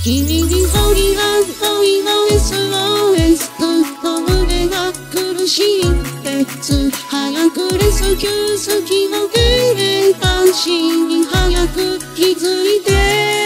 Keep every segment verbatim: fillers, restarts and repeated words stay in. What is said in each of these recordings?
君に放り合う恋の エスオーエス ずっと胸が苦しいってつ早くレスキュー好きのデレ男子に早く気づいて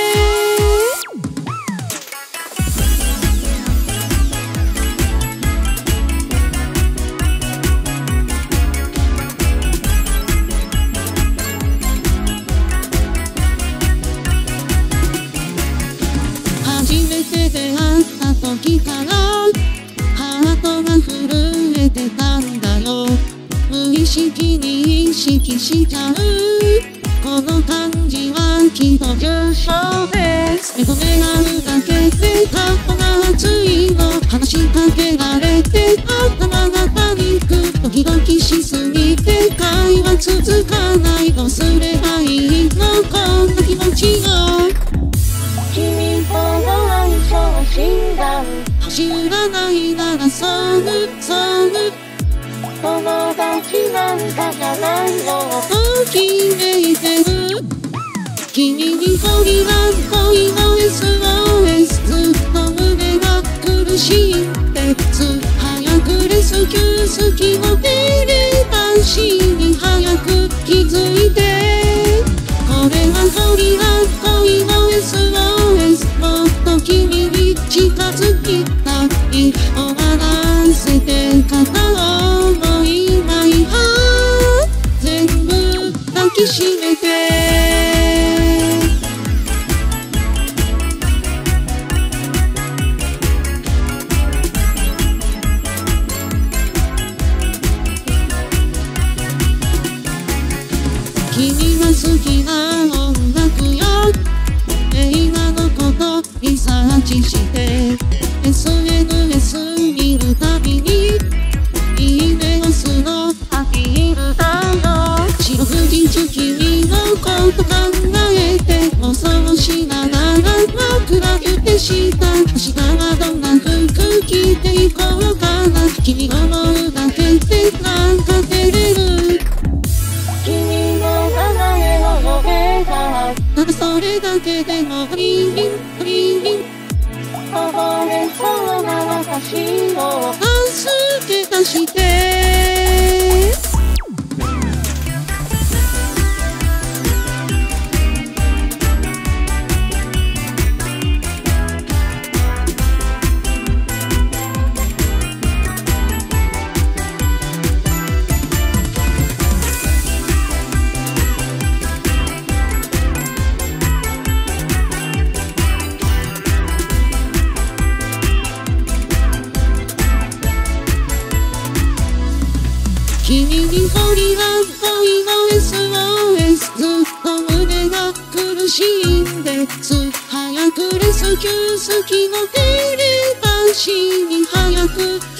初めて出会った時からハートが震えてたんだよ。無意識に意識しちゃうこの感じはきっと重症です。認め合うだけで顔が熱いの。話しかけられて頭がパニック。ドキドキしすぎて会話続かない。どうすればいいのこんな気持ちを。君との相性は診断。走らないならソングソング友達なんかじゃないよと決めてる。君に放り合う恋の エスオーエス ずっと胸が苦しいってつ早くレスキュー好きのデレ男子に早く気づいてこれは放り合う恋の エスオーエス もっと君に近づきたい終わらせて片思いないは全部抱きしめて君が好きな音楽よ映画のことリサーチして エスエヌエス 見るたびにいいね押すのアピールだよ。四六時中君のこと考えて妄想しながら枕言ってした明日はどんな服着ていこうかな。君思うだけでなんか照れる。君の名前を呼べたただそれだけでもフリーリンフリーリン溺れそうな私を助け出して君に放り合う恋の エスオーエス ずっと胸が苦しいんです早くレスキュー好きのデレ男子に早く